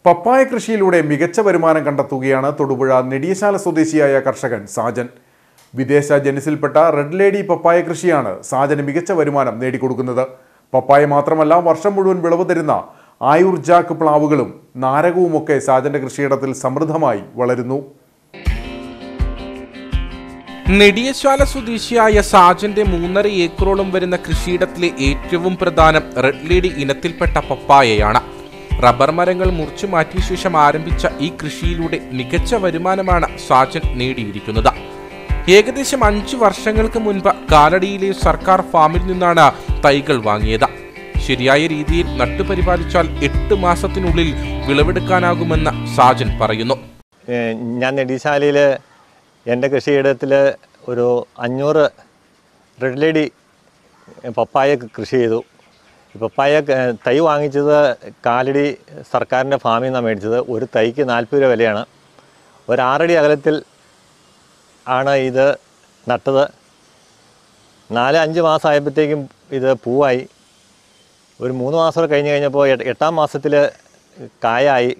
പപ്പായ കൃഷിയിലൂടെ മികച്ച വരുമാനം കണ്ടെത്തുകയാണ് തൊടുപുഴ നെടിയശാല സ്വദേശിയായ കർഷകൻ സാജൻ. വിദേശ ജനുസിൽപ്പെട്ട റെഡ് ലേഡി പപ്പായ കൃഷിയാണ് സാജന് മികച്ച വരുമാനം നേടിക്കൊടുക്കുന്നത്. പപ്പായ മാത്രമല്ല, വർഷം മുഴുവൻ വിളവ് തരുന്ന ആയുർ ജാക്ക് പ്ലാവുകളും നാരകവുമൊക്കെ സാജന്റെ കൃഷിയിടത്തിൽ സമൃദ്ധമായി വളരുന്നു. നെടിയശാല സ്വദേശിയായ സാജന്റെ 3.5 ഏക്കറോളം വരുന്ന കൃഷിയിടത്തിലെ ഏറ്റവും പ്രധാനം റെഡ് ലേഡി ഇനത്തിൽപ്പെട്ട പപ്പായയാണ്. റബ്ബർ മരങ്ങൾ മുറിച്ചു മാറ്റിയ ശേഷം ആരംഭിച്ച ഈ കൃഷിയിലൂടെ മികച്ച വരുമാനമാണ് സാജൻ നേടിയിരിക്കുന്നത്. ഏകദേശം 5 വർഷങ്ങൾക്ക് മുൻപ് കാലടിയിലെ സർക്കാർ ഫാമിൽ നിന്നാണ് തൈകൾ വാങ്ങിയത്. ശരിയായ രീതിയിൽ നട്ടുപരിപാലിച്ചാൽ 8 മാസത്തിനുള്ളിൽ വിളവെടുക്കാനാകുമെന്ന് സാജൻ പറയുന്നു. ഞാൻ നെടിയശാലയിൽ എൻ്റെ കൃഷിയിടത്തിൽ ഒരു 500 റെഡ് ലേഡി പപ്പായ കൃഷി ചെയ്തു. പപ്പായ തൈ വാങ്ങിച്ചത് കാലടി സർക്കാരിൻ്റെ ഫാമിൽ നിന്നാണ് മേടിച്ചത്. ഒരു തൈക്ക് 40 രൂപ വിലയാണ്. ഒരു 6 അടി അകലത്തിൽ ആണ് ഇത് നട്ടത്. 4-5 മാസം ആയപ്പോഴത്തേക്കും ഇത് പൂവായി. ഒരു 3 മാസം കഴിഞ്ഞ് കഴിഞ്ഞപ്പോൾ 8-ാം മാസത്തിൽ കായായി.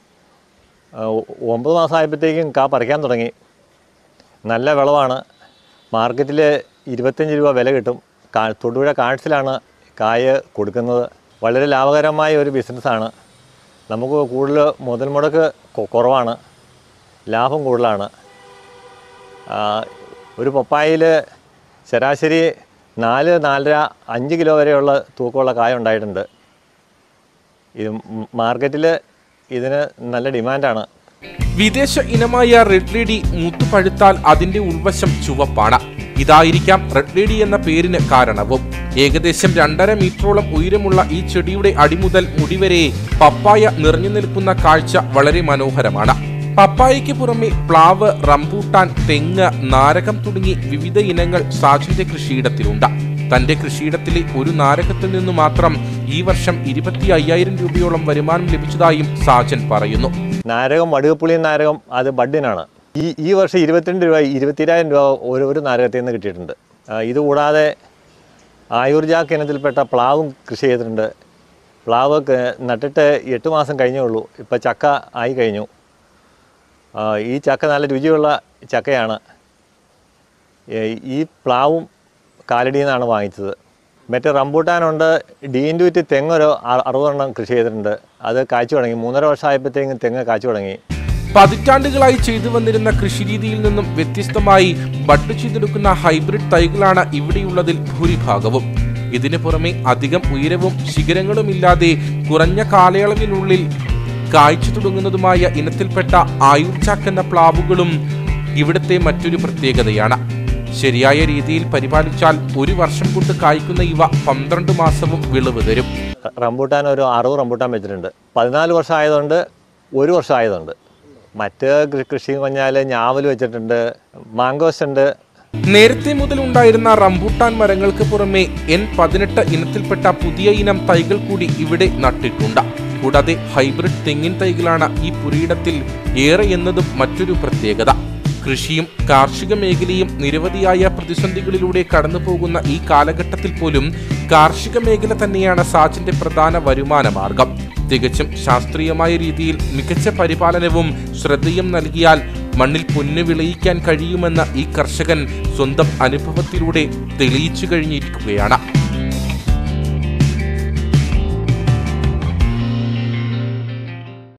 9 മാസം ആയപ്പോഴത്തേക്കും കാ പറിക്കാൻ തുടങ്ങി. നല്ല വിളവാണ്. മാർക്കറ്റിൽ 25 രൂപ വില കിട്ടും. തൊടുപുഴ കാഴ്സിലാണ് കായ കൊടുക്കുന്നത്. വളരെ ലാഭകരമായ ഒരു ബിസിനസ്സാണ്. നമുക്ക് കൂടുതൽ മുതൽ മുടക്ക് കുറവാണ്, ലാഭം കൂടുതലാണ്. ഒരു പപ്പായയിൽ ശരാശരി 4, 4.5, 5 കിലോ വരെയുള്ള തൂക്കമുള്ള കായ ഉണ്ടായിട്ടുണ്ട്. ഇത് മാർക്കറ്റിൽ ഇതിന് നല്ല ഡിമാൻഡാണ്. വിദേശ ഇനമായ റെഡ് ലേഡി മൂത്തു പഴുത്താൽ അതിന്റെ ഉൾവശം ചുവപ്പാണ്. ഇതായിരിക്കാം റെഡ് ലേഡി എന്ന പേരിന് കാരണവും. ഏകദേശം 2.5 മീറ്ററോളം ഉയരമുള്ള ഈ ചെടിയുടെ അടിമുതൽ മുടിവരെ പപ്പായ നിറഞ്ഞു നിൽക്കുന്ന കാഴ്ച വളരെ മനോഹരമാണ്. പപ്പായയ്ക്ക് പുറമെ പ്ലാവ്, റംബൂട്ടാൻ, തെങ്ങ്, നാരകം തുടങ്ങി വിവിധ ഇനങ്ങൾ സാജന്റെ കൃഷിയിടത്തിലുണ്ട്. തന്റെ കൃഷിയിടത്തിലെ ഒരു നാരകത്തിൽ നിന്നു മാത്രം ഈ വർഷം 25,000 രൂപയോളം വരുമാനം ലഭിച്ചതായും സാജൻ പറയുന്നു. നാരകം, വടുകപ്പുളി നാരകം, അത് ബഡിനാണ്. ഈ വർഷം 22 രൂപ, 20,000 രൂപ ഒരു നാരകത്തിൽ നിന്ന് കിട്ടിയിട്ടുണ്ട്. ഇതുകൂടാതെ ആയുർ ജാക്ക് ഇനത്തിൽപ്പെട്ട പ്ലാവും കൃഷി ചെയ്തിട്ടുണ്ട്. പ്ലാവ് നട്ടിട്ട് 8 മാസം കഴിഞ്ഞേ ഉള്ളൂ. ഇപ്പോൾ ചക്ക ആയി കഴിഞ്ഞു. ഈ ചക്ക നല്ല രുചിയുള്ള ചക്കയാണ്. ഈ പ്ലാവും കാലടിയിൽ നിന്നാണ് വാങ്ങിച്ചത്. മറ്റേ റംബൂട്ടാനുണ്ട്. ഡീൻഡൂറ്റ് തെങ്ങൊരു 60 എണ്ണം കൃഷി ചെയ്തിട്ടുണ്ട്. അത് കായ്ച്ചു തുടങ്ങി. 3.5 വർഷം ആയപ്പോഴത്തേക്കും തെങ്ങ് കായ്ച്ചു തുടങ്ങി. പതിറ്റാണ്ടുകളായി ചെയ്തു വന്നിരുന്ന കൃഷിരീതിയിൽ നിന്നും വ്യത്യസ്തമായി ബഡ് ചെയ്തെടുക്കുന്ന ഹൈബ്രിഡ് തൈകളാണ് ഇവിടെയുള്ളതിൽ ഭൂരിഭാഗവും. ഇതിനു പുറമെ അധികം ഉയരവും ശിഖരങ്ങളുമില്ലാതെ കുറഞ്ഞ കാലയളവിനുള്ളിൽ കായ്ച്ചു തുടങ്ങുന്നതുമായ ഇനത്തിൽപ്പെട്ട ആയുർ ജാക്ക് എന്ന പ്ലാവുകളും ഇവിടുത്തെ മറ്റൊരു പ്രത്യേകതയാണ്. ശരിയായ രീതിയിൽ പരിപാലിച്ചാൽ 1 വർഷം കൊണ്ട് കായ്ക്കുന്ന ഇവ 12 മാസവും വിളവ് തരും. റംബൂട്ടാൻ ഒരു 60 റംബൂട്ടാൻ വെച്ചിട്ടുണ്ട്. 14 വർഷം ആയതുകൊണ്ട്, 1 വർഷം ആയതുകൊണ്ട്. മറ്റ് കൃഷി പറഞ്ഞാൽ ഞാവൽ വെച്ചിട്ടുണ്ട്, മാങ്കോസ് ഉണ്ട്. നേരത്തെ മുതൽ ഉണ്ടായിരുന്ന റംബൂട്ടാൻ മരങ്ങൾക്ക് പുറമെ N18 ഇനത്തിൽപ്പെട്ട പുതിയ ഇനം തൈകൾ കൂടി ഇവിടെ നട്ടിട്ടുണ്ട്. കൂടാതെ ഹൈബ്രിഡ് തെങ്ങിൻ തൈകളാണ് ഈ പുരയിടത്തിൽ ഏറെ എന്നതും മറ്റൊരു പ്രത്യേകത. കൃഷിയും കാർഷിക മേഖലയും നിരവധിയായ പ്രതിസന്ധികളിലൂടെ കടന്നു പോകുന്ന ഈ കാലഘട്ടത്തിൽ പോലും കാർഷിക മേഖല തന്നെയാണ് സാജന്റെ പ്രധാന വരുമാന മാർഗം. തികച്ചും ശാസ്ത്രീയമായ രീതിയിൽ മികച്ച പരിപാലനവും ശ്രദ്ധയും നൽകിയാൽ മണ്ണിൽ പൊന്നു വിളയിക്കാൻ കഴിയുമെന്ന് ഈ കർഷകൻ സ്വന്തം അനുഭവത്തിലൂടെ തെളിയിച്ചു കഴിഞ്ഞിരിക്കുകയാണ്.